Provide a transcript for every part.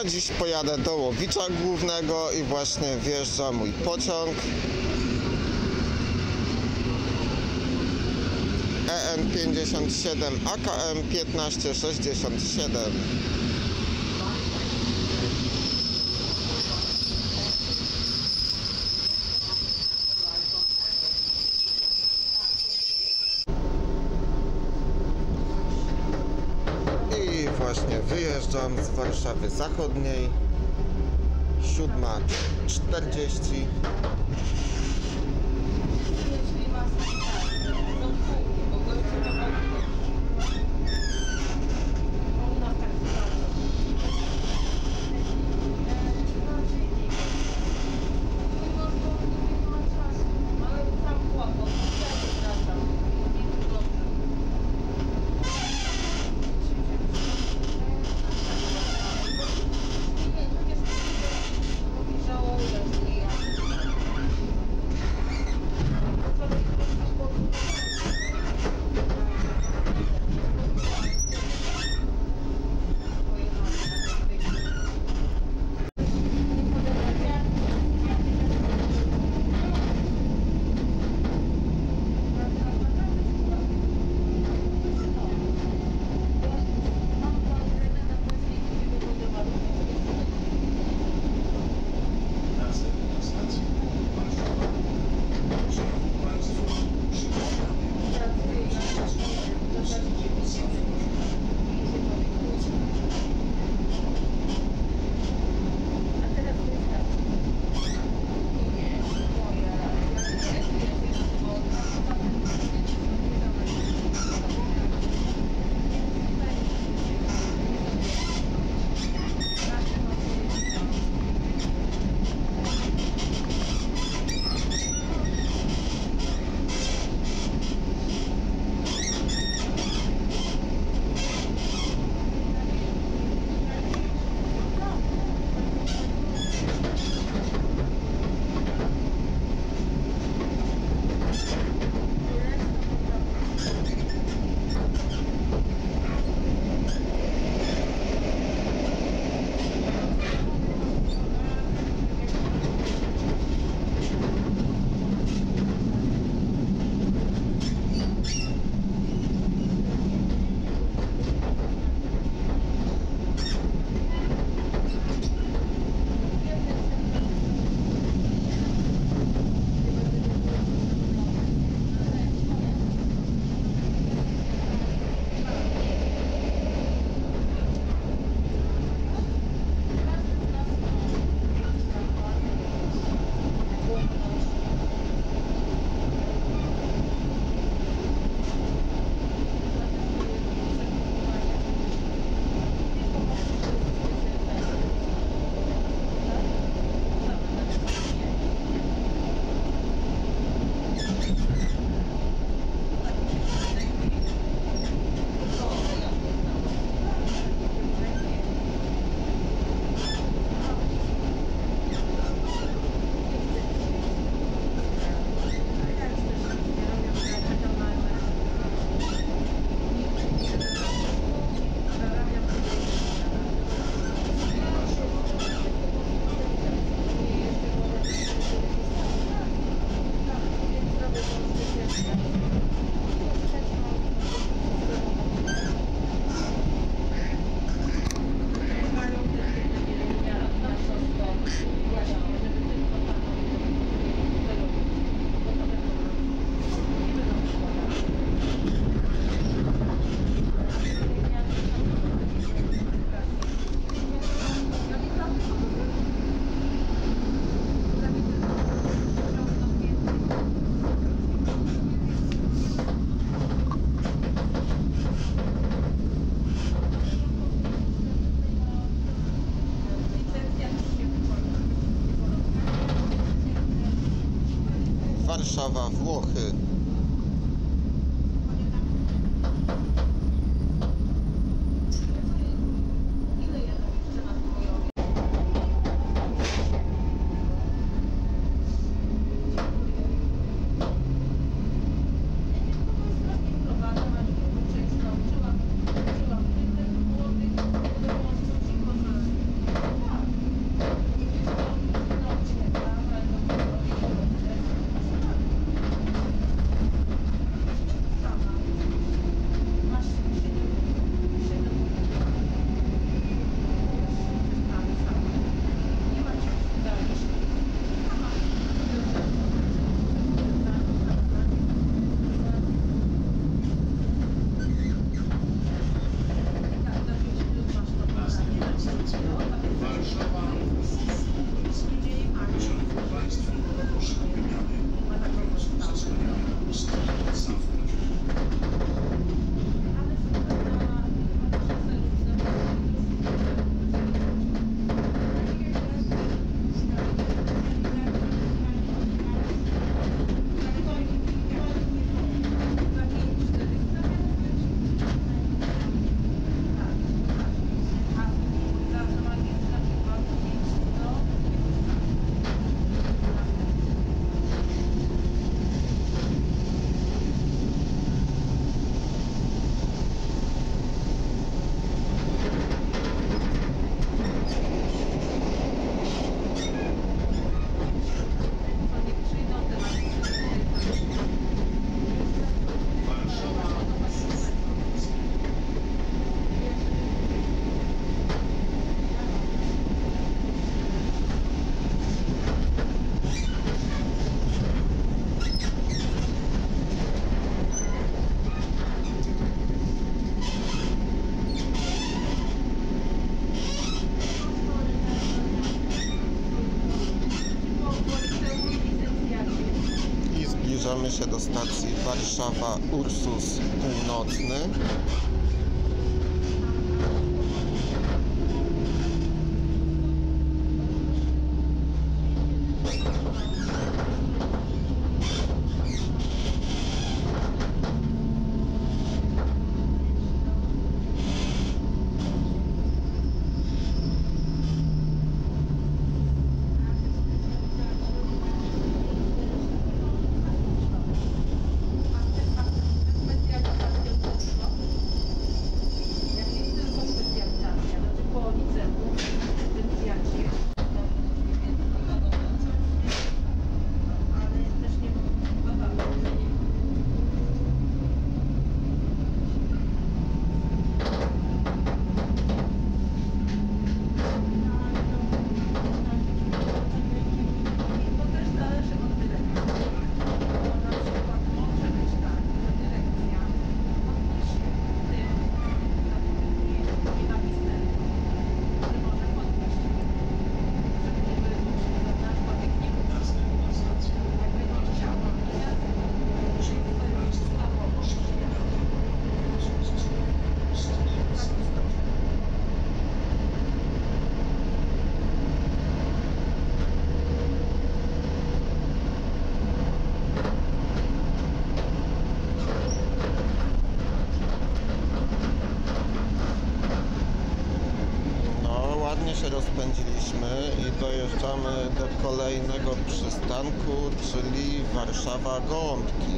Ja dziś pojadę do Łowicza Głównego i właśnie wjeżdża mój pociąg EN57 AKM 1567. I właśnie wyjeżdżam z Warszawy Zachodniej. 7:40. Warszawa, Włochy. zbliżamy się do stacji Warszawa Ursus Północny. Się rozpędziliśmy i dojeżdżamy do kolejnego przystanku, czyli Warszawa Gołąbki.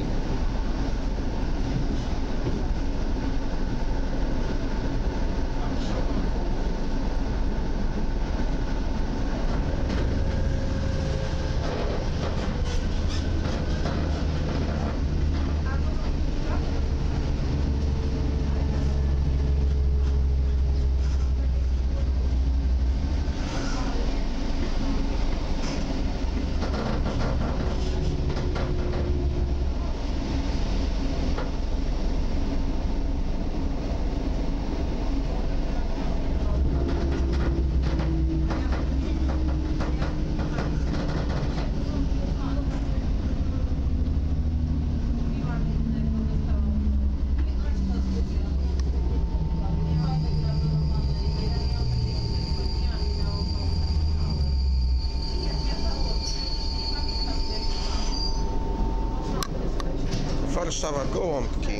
Warszawa Gołąbki.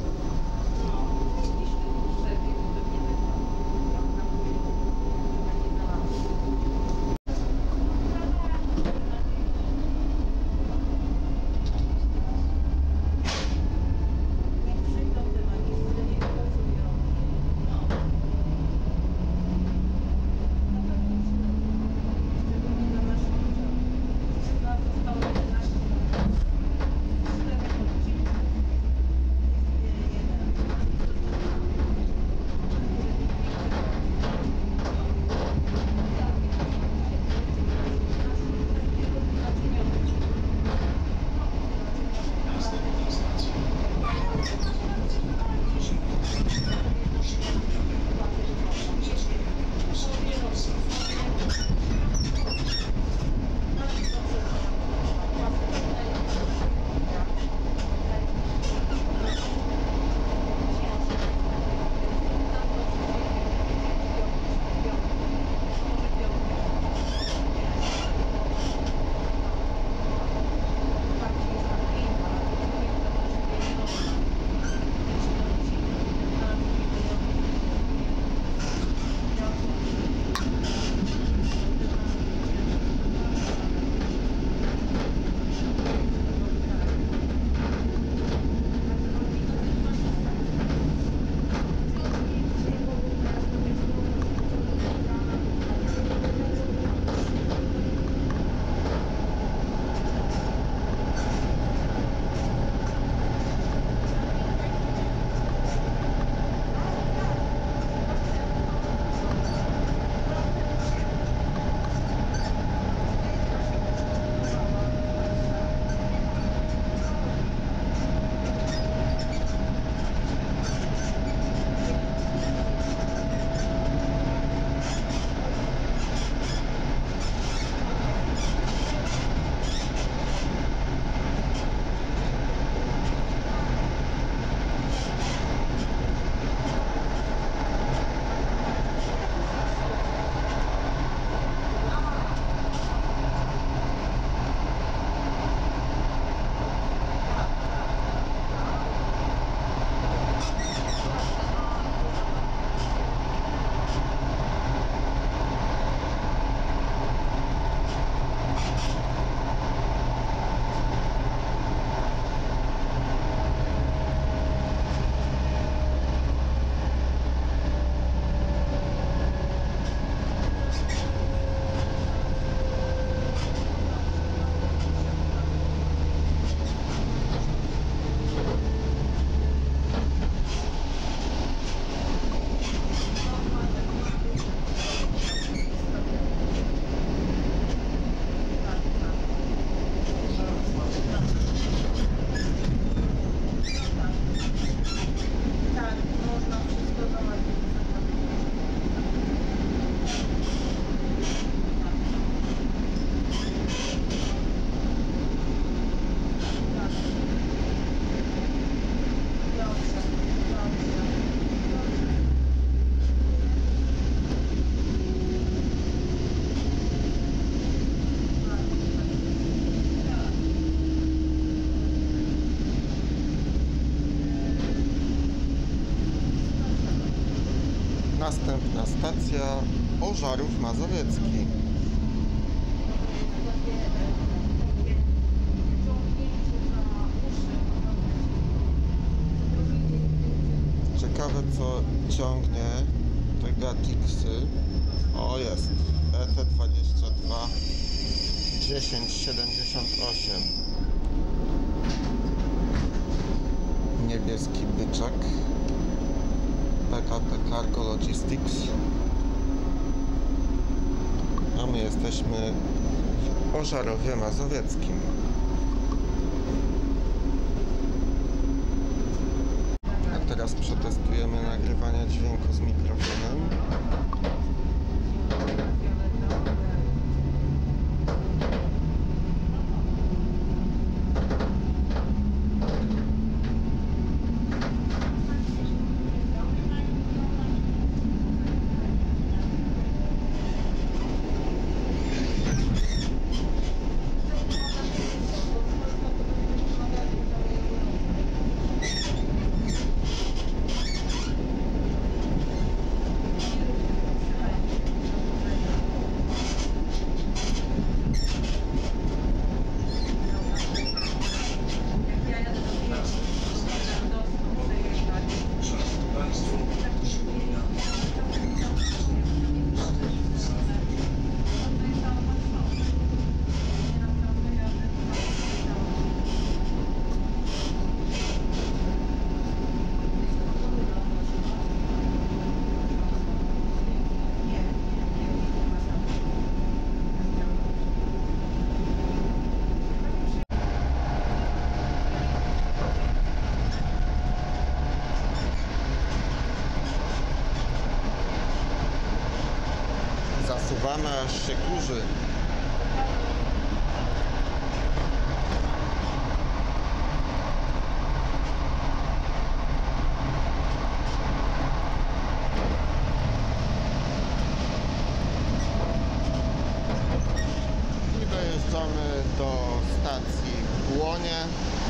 stacja Ożarów Mazowiecki. Ciekawe, co ciągnie te Gatixy. O, jest ET22 1078. Niebieski byczak PKP Cargo Logistics. A my jesteśmy w Ożarowie Mazowieckim. A teraz przetestujemy nagrywanie dźwięku z mikrofonem. Zasuwamy, aż się kurzy. I dojeżdżamy do stacji w Błonie.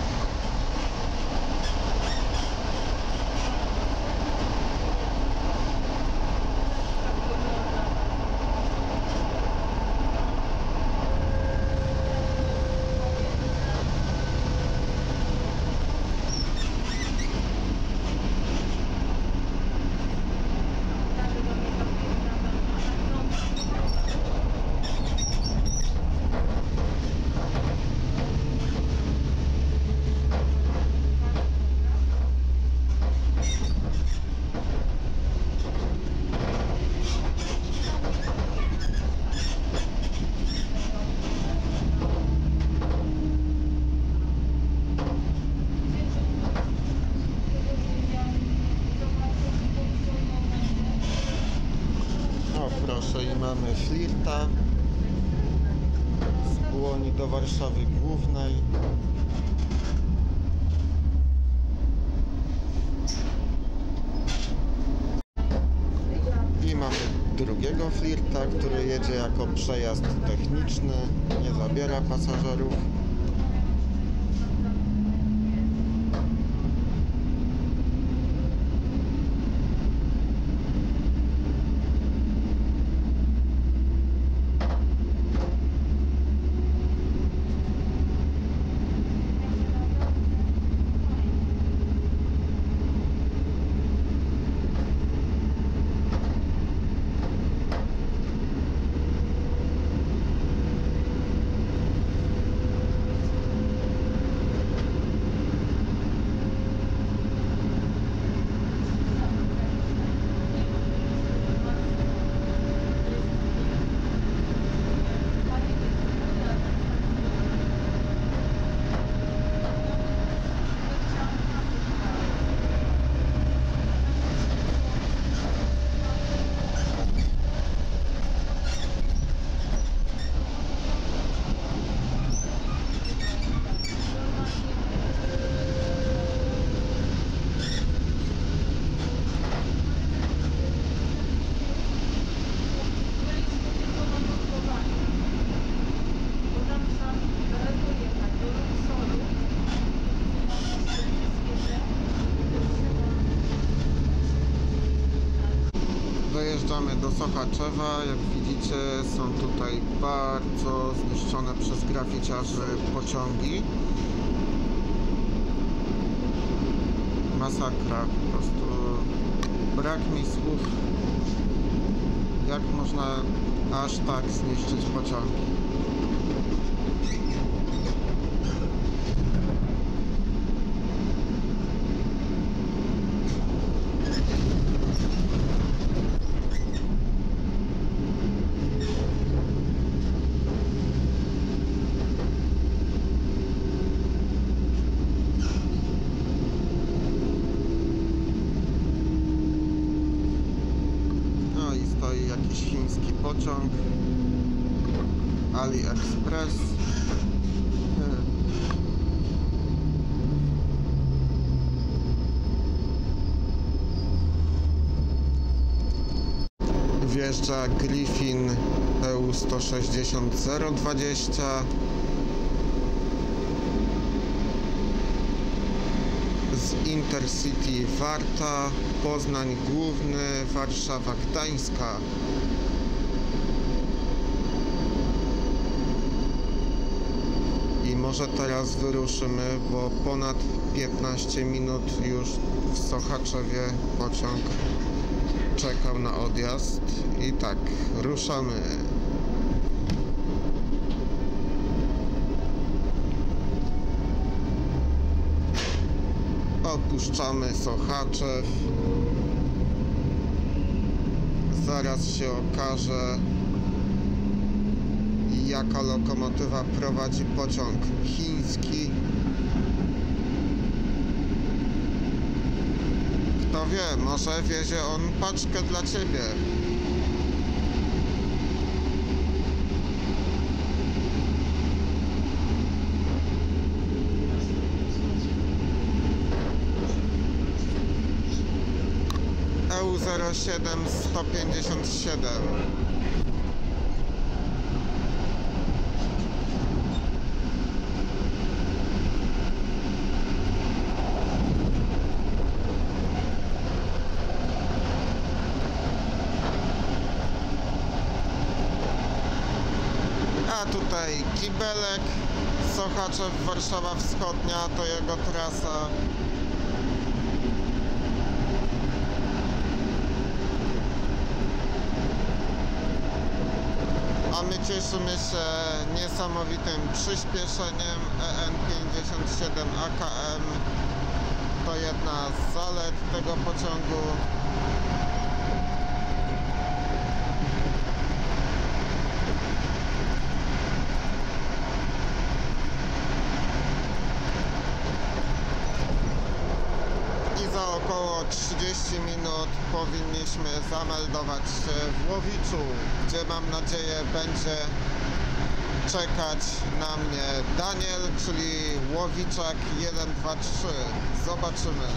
Proszę, i mamy flirta z Błoni do Warszawy Głównej. I mamy drugiego flirta, który jedzie jako przejazd techniczny, nie zabiera pasażerów. Sochaczewa. Jak widzicie, są tutaj bardzo zniszczone przez graficiarzy pociągi. Masakra, po prostu brak mi słów, jak można aż tak zniszczyć pociągi. Jakiś chiński pociąg AliExpress. Wjeżdża Griffin EU 160 020. Z Intercity Warta, Poznań Główny, Warszawa Gdańska. I może teraz wyruszymy, bo ponad 15 minut już w Sochaczewie pociąg czekał na odjazd. I tak, ruszamy. Opuszczamy Sochaczew. Zaraz się okaże, jaka lokomotywa prowadzi pociąg chiński. Kto wie, może wiezie on paczkę dla ciebie. EU 07 157. A tutaj Kibelek, Sochaczew, Warszawa Wschodnia, to jego trasa. A my cieszymy się niesamowitym przyspieszeniem. EN57 AKM to jedna z zalet tego pociągu. I za około 30 minut powinniśmy zameldować się w Łowiczu, gdzie mam nadzieję będzie czekać na mnie Daniel, czyli Łowiczak 123. Zobaczymy.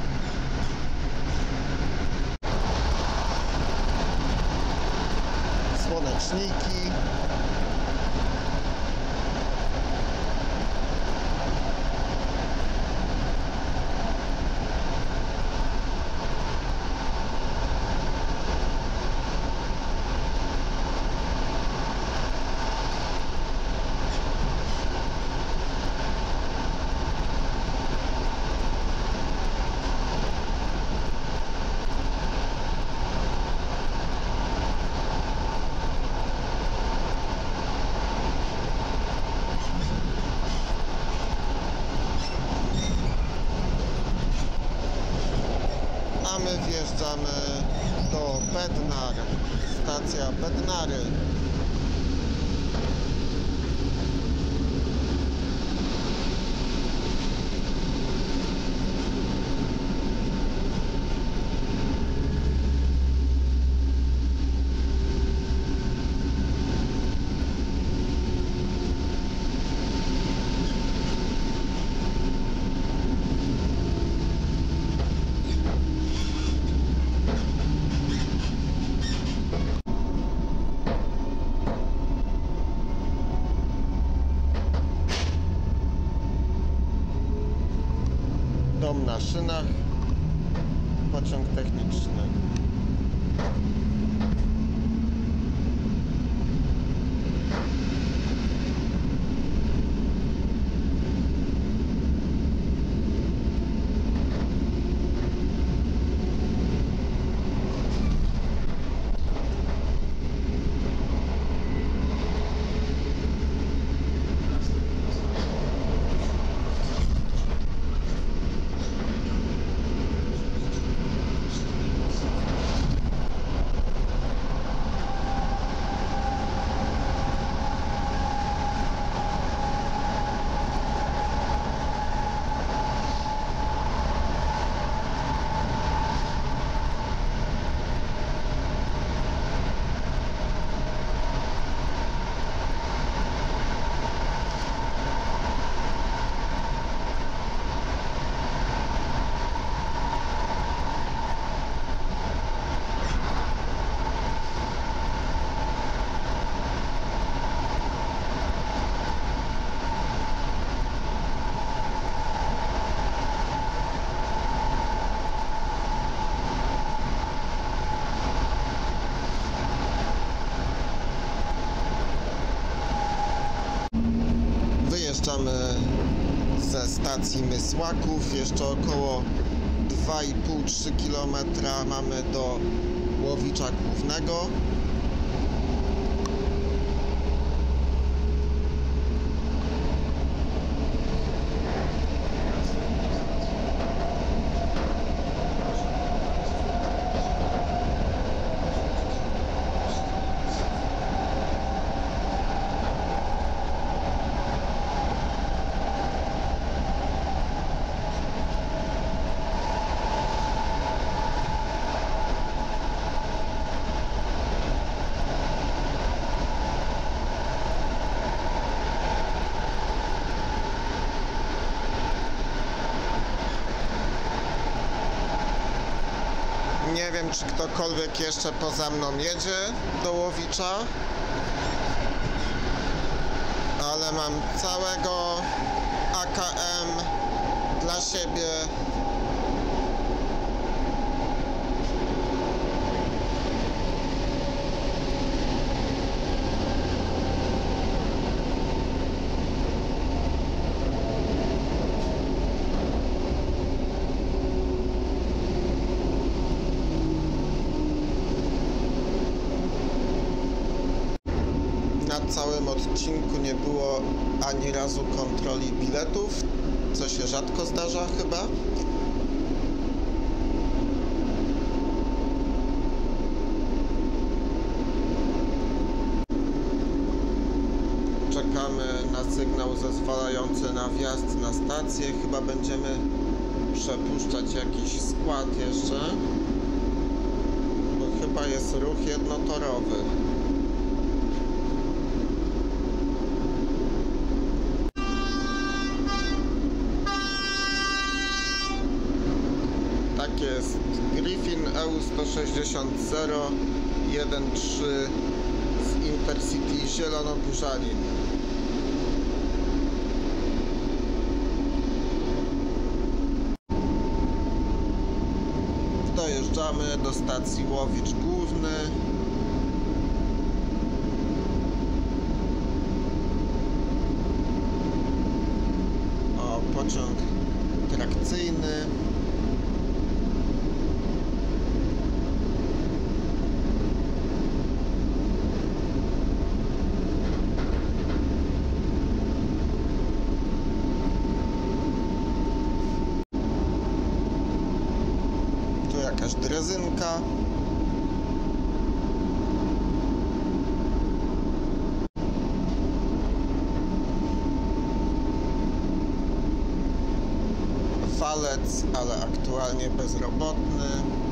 Słoneczniki. A my wjeżdżamy do Bednar, stacja Bednary. Dom na szynach, pociąg techniczny. Wyjeżdżamy ze stacji Mysłaków. Jeszcze około 2,5-3 km mamy do Łowicza Głównego. Nie wiem, czy ktokolwiek jeszcze poza mną jedzie do Łowicza, ale mam całego AKM dla siebie. Na całym odcinku nie było ani razu kontroli biletów, co się rzadko zdarza chyba. Czekamy na sygnał zezwalający na wjazd na stację. Chyba będziemy przepuszczać jakiś skład jeszcze, bo chyba jest ruch jednotorowy. Tak jest, Griffin EU160 013 z Intercity Zielonogórzanin. Dojeżdżamy do stacji Łowicz Główny. O, pociąg trakcyjny. Jakaś drezynka. Walec, ale aktualnie bezrobotny.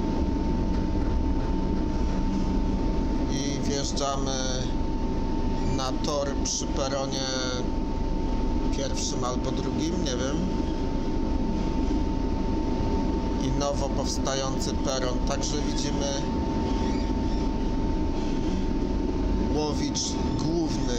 I wjeżdżamy na tor przy peronie pierwszym albo drugim, nie wiem. I nowo powstający peron. Także widzimy Łowicz Główny.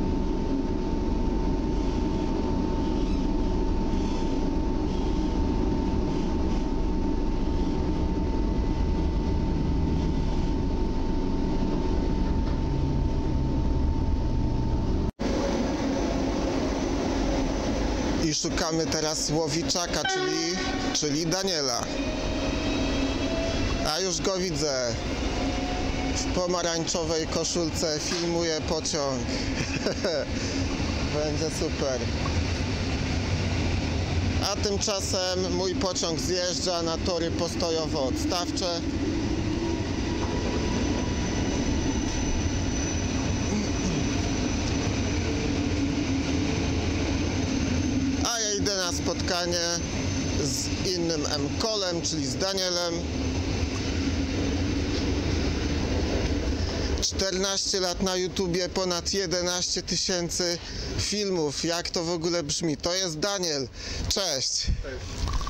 I szukamy teraz Łowiczaka, czyli Daniela. A już go widzę. W pomarańczowej koszulce filmuje pociąg. Będzie super. A tymczasem mój pociąg zjeżdża na tory postojowo-odstawcze. A ja idę na spotkanie z innym M-Kolem, czyli z Danielem. 14 lat na YouTubie, ponad 11 000 filmów. Jak to w ogóle brzmi? To jest Daniel. Cześć. Cześć.